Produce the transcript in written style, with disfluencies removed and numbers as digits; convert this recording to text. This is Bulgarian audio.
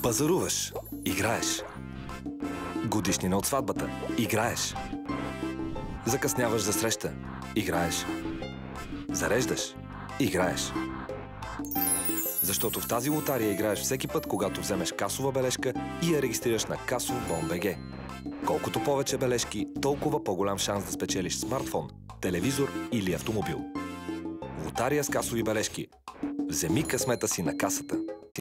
Пазаруваш. Играеш. Годишнина от сватбата. Играеш. Закъсняваш за среща. Играеш. Зареждаш. Играеш. Защото в тази лотария играеш всеки път, когато вземеш касова бележка и я регистрираш на Касов.бг. Колкото повече бележки, толкова по-голям шанс да спечелиш смартфон, телевизор или автомобил. Лотария с касови бележки. Вземи късмета си на касата.